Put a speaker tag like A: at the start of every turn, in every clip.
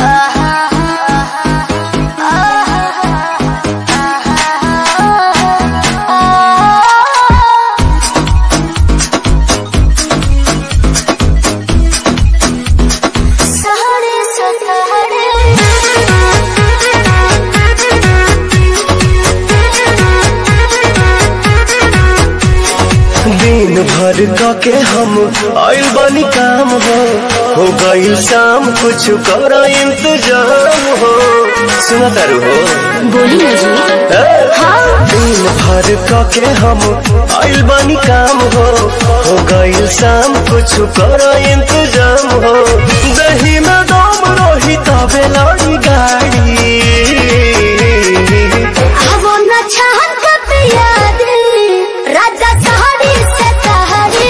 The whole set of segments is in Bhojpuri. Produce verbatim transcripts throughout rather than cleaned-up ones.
A: दिन भर के हम आइल बनी काम हो हो गई शाम कुछ कर इंतजाम हो। सुना तारू हो
B: बोली ना जी। हाँ।
A: दिन भर के हम आइल बनी काम हो हो गई शाम कुछ कर इंतजाम हो। दही में दम रही तबे लड़ी गाड़ी
B: राजा सहारी से सहारी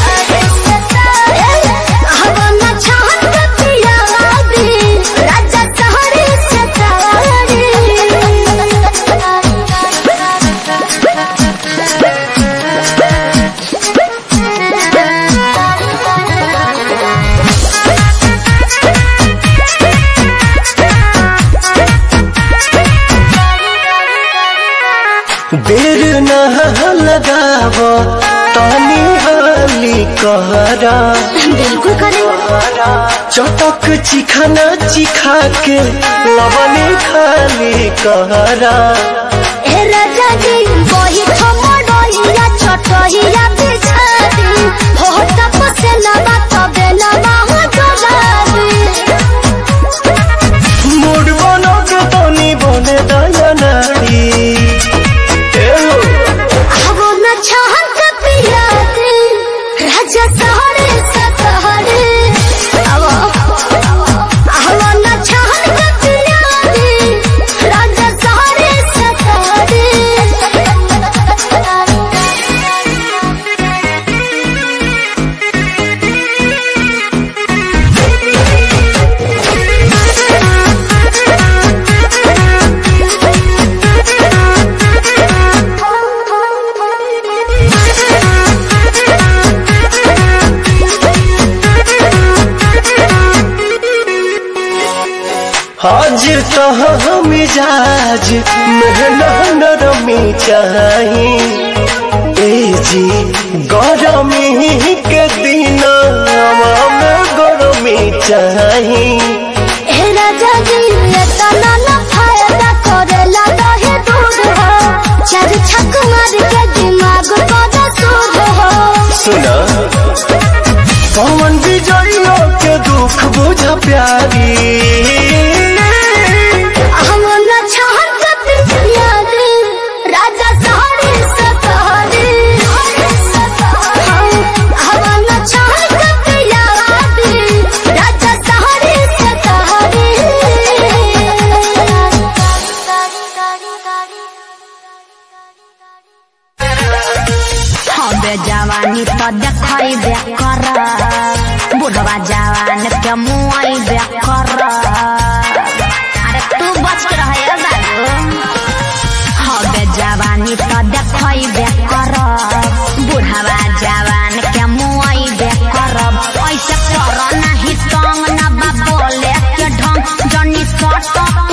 B: हवा छान कपिया राजा सहारी से सहारी।
A: देर न लगाव तानी हाली कहरा
B: बिल्कुल करे
A: चटक चिखाना चिखा के लवनी खाली कहरा।
B: ए राजा जी वही खमड़ोइया छोटोइया बिछादी हो तप से लबा तबे लबा हो जलादी
A: मूड बनो के तनी बने दया नारी
B: छान कपिया राजा सहारे से सहारे हवा न छान कपिया राजा सहारे से सहारे।
A: आज तो मिजाज मेहना नरमी चाही ए जी गरमी के दिन में गरमी चाही।
B: ए राजा जी तना न फायदा करेला रहे दूध हो चार छक मार के दिमाग को सूद हो।
A: सुना पवन विजयो के दुख बुझा प्यारी राजा सहारे से सहारे हवा न छान कपिया राजा सहारे से सहारे।
C: हबे जवानी तो देखबे कर बुढ़वा जवान के मुआइबे कर। अरे तू बच के रहे बाबू हबे जवानी तो देखबे कर बुढ़वा जवान के मुआइबे कर। ऐसे कर नहीं तंग न बोले के ढंग जनी सट